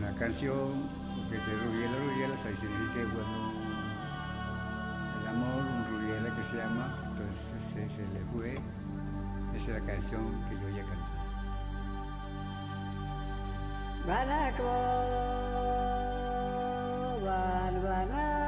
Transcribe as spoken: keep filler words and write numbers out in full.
una canción, porque te rubiela, rubiela, ahí significa, bueno, el amor, un rubiela que se llama, entonces se, se le fue, esa es la canción que yo ya canté. Banako, ban, bana.